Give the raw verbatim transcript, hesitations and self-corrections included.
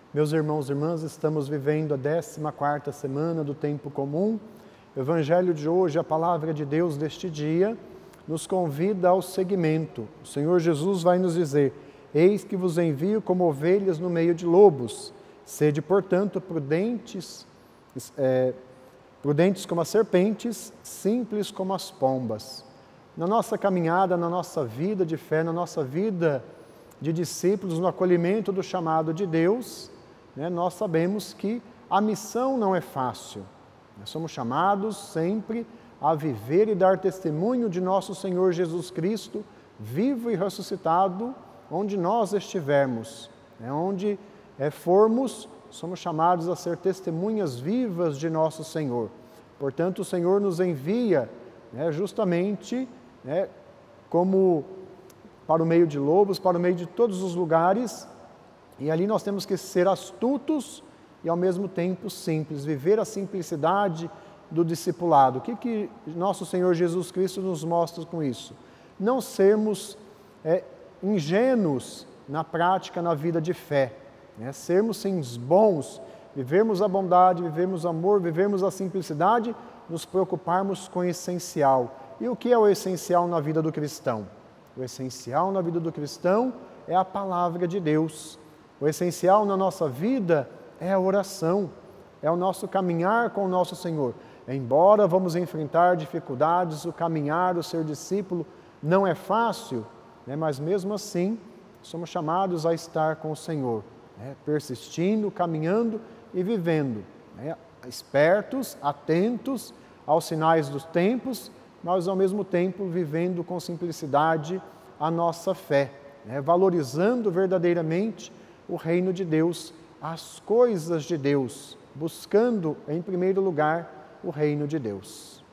Meus irmãos e irmãs, estamos vivendo a décima quarta semana do tempo comum. O Evangelho de hoje, a palavra de Deus deste dia, nos convida ao seguimento. O Senhor Jesus vai nos dizer: eis que vos envio como ovelhas no meio de lobos. Sede, portanto, prudentes, é, prudentes como as serpentes, simples como as pombas. Na nossa caminhada, na nossa vida de fé, na nossa vida de discípulos, no acolhimento do chamado de Deus, né, nós sabemos que a missão não é fácil. Nós somos chamados sempre a viver e dar testemunho de nosso Senhor Jesus Cristo, vivo e ressuscitado, onde nós estivermos. Né, onde é, formos, somos chamados a ser testemunhas vivas de nosso Senhor. Portanto, o Senhor nos envia né, justamente né, como para o meio de lobos, para o meio de todos os lugares, e ali nós temos que ser astutos e ao mesmo tempo simples, viver a simplicidade do discipulado. O que, que nosso Senhor Jesus Cristo nos mostra com isso? Não sermos é, ingênuos na prática, na vida de fé, né? Sermos sim bons, vivermos a bondade, vivermos o amor, vivermos a simplicidade, nos preocuparmos com o essencial. E o que é o essencial na vida do cristão? O essencial na vida do cristão é a palavra de Deus. O essencial na nossa vida é a oração, é o nosso caminhar com o nosso Senhor. Embora vamos enfrentar dificuldades, o caminhar, o ser discípulo não é fácil, né? Mas mesmo assim somos chamados a estar com o Senhor, né? Persistindo, caminhando e vivendo, né? Espertos, atentos aos sinais dos tempos, mas ao mesmo tempo vivendo com simplicidade a nossa fé, né? Valorizando verdadeiramente o reino de Deus, as coisas de Deus, buscando em primeiro lugar o reino de Deus.